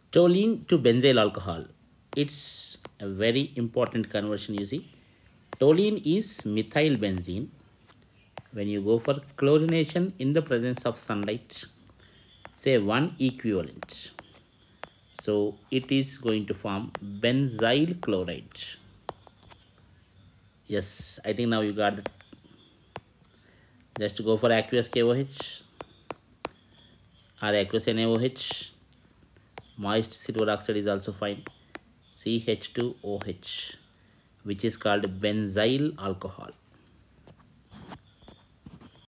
Toluene to benzyl alcohol. It's a very important conversion, you see. Toluene is methyl benzene. When you go for chlorination in the presence of sunlight, say one equivalent. So it is going to form benzyl chloride. Yes, I think now you got it. Just go for aqueous KOH or aqueous NaOH. Moist silver oxide is also fine. CH2OH, which is called benzyl alcohol.